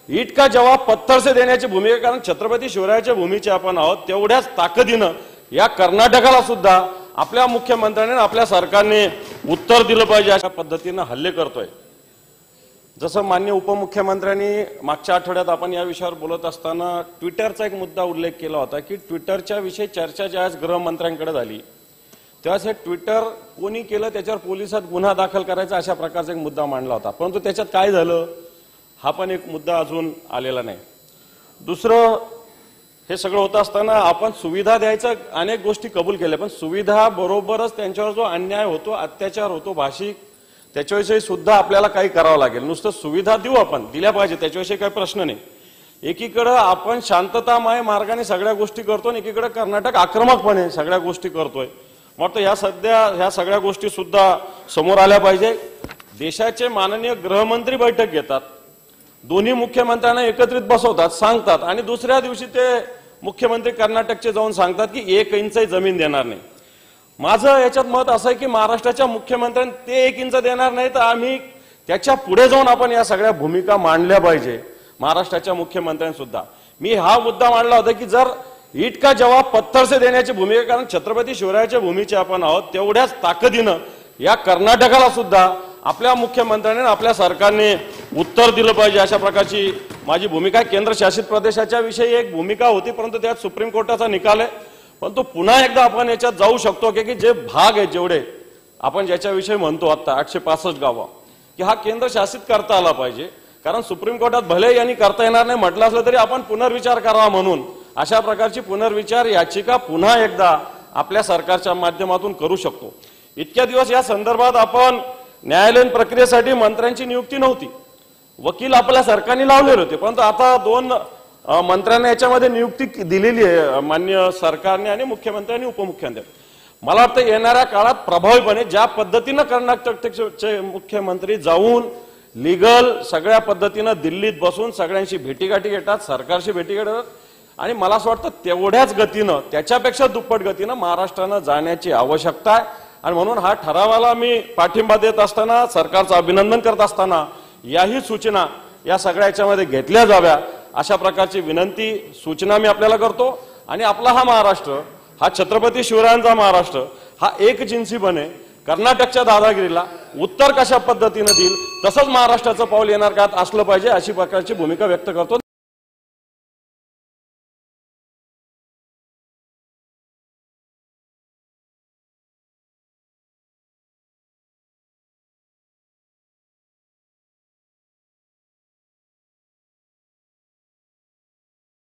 ईट का जवाब पत्थर से देण्याची भूमिका, कारण छत्रपती शिवरायाच्या भूमीचे आपण आहोत तेवढ्याच ताकदीनं या कर्नाटकाला सुद्धा आपल्या मुख्यमंत्र्यांनी आपल्या सरकारने उत्तर दिलं पाहिजे अशा पद्धतीनं हल्ले करतोय। जसं माननीय उपमुख्यमंत्र्यांनी मागच्या आठवड्यात आपण या विषयावर बोलत असताना ट्विटरचा एक मुद्दा उल्लेख केला होता की ट्विटरच्या विषयी चर्चा ज्यावेळेस गृहमंत्र्यांकडे झाली त्यावेळेस हे ट्विटर कोणी केलं त्याच्यावर पोलिसात गुन्हा दाखल करायचा अशा प्रकारचा एक मुद्दा मांडला होता, परंतु त्याच्यात काय झालं हा पण एक मुद्दा अजून आलेला नाही। दुसरं, हे सगळं होत असताना आपण सुविधा द्यायचं अनेक गोष्टी कबूल केल्या, पण सुविधा बरोबरच त्यांच्यावर जो अन्याय होतो, अत्याचार होतो भाषिक, त्याच्याविषयी सुद्धा आपल्याला काही करावं लागेल। नुसतं सुविधा देऊ, आपण दिल्या पाहिजे, त्याच्याविषयी काही प्रश्न नाही। एकीकडे आपण शांततामय मार्गाने सगळ्या गोष्टी करतो आणि एकीकडे कर्नाटक आक्रमकपणे सगळ्या गोष्टी करतोय। मग या सगळ्या गोष्टी सुद्धा समोर आल्या पाहिजे। देशाचे माननीय गृहमंत्री बैठक घेतात, दोन्ही मुख्यमंत्र्यांना एकत्रित बसवतात, सांगतात आणि दुसऱ्या दिवशी ते मुख्यमंत्री कर्नाटकचे जाऊन सांगतात की 1 इंचही जमीन देणार नाही। माझं याच्यात मत असं आहे की महाराष्ट्राच्या मुख्यमंत्र्यांनी ते 1 इंच देणार नाही तर आम्ही त्याच्या पुढे जाऊन आपण या सगळ्या भूमिका मांडल्या पाहिजे महाराष्ट्राच्या मुख्यमंत्र्यांनी सुद्धा। मी हा मुद्दा मांडला होता की जर ईट का जवाब पत्थर से देण्याची भूमिका, कारण छत्रपती शिवरायाच्या भूमीचे आपण आहोत तेवढ्याच ताकदीनं या कर्नाटकाला सुद्धा आपल्या मुख्यमंत्र्यांनी आपल्या सरकारने उत्तर दिलं पाहिजे अशा प्रकारची माझी भूमिका आहे। केंद्रशासित प्रदेशाच्या विषयी एक भूमिका होती, परंतु त्यात सुप्रीम कोर्टाचा निकाल आहे, पण तो पुन्हा एकदा आपण याच्यात जाऊ शकतो की जे भाग आहेत जेवढे आपण ज्याच्याविषयी म्हणतो आता 865 गावं की हा केंद्रशासित करता आला पाहिजे, कारण सुप्रीम कोर्टात भले यांनी करता येणार नाही म्हटलं असलं तरी आपण पुनर्विचार करावा म्हणून अशा प्रकारची पुनर्विचार याचिका पुन्हा एकदा आपल्या सरकारच्या माध्यमातून करू शकतो। इतक्या दिवस या संदर्भात आपण न्यायालयीन प्रक्रियेसाठी मंत्र्यांची नियुक्ती नव्हती, वकील आपल्या सरकारने लावलेले होते, परंतु आता 2 मंत्र्यांना याच्यामध्ये नियुक्ती दिलेली आहे माननीय सरकारने आणि मुख्यमंत्र्यांनी उपमुख्यमंत्र्यांनी। मला वाटतं येणाऱ्या काळात प्रभावीपणे ज्या पद्धतीनं कर्नाटकचे मुख्यमंत्री जाऊन लीगल सगळ्या पद्धतीनं दिल्लीत बसून सगळ्यांशी भेटीगाठी घेतात, सरकारशी भेटीगाठी घेतात आणि मला असं वाटतं तेवढ्याच गतीनं त्याच्यापेक्षा दुप्पट गतीनं महाराष्ट्रानं जाण्याची आवश्यकता आहे। आणि म्हणून हा ठरावाला मी पाठिंबा देत असताना सरकारचं अभिनंदन करत असताना याही सूचना या सगळ्या याच्यामध्ये घेतल्या जाव्या अशा प्रकारची विनंती सूचना मी आपल्याला करतो। आणि आपला हा महाराष्ट्र, हा छत्रपती शिवरायांचा महाराष्ट्र, हा एकजिन्सीपणे कर्नाटकच्या दादागिरीला उत्तर कशा पद्धतीने देईल तसंच महाराष्ट्राचं पाऊल येणार काळात असलं पाहिजे अशी प्रकारची भूमिका व्यक्त करतो।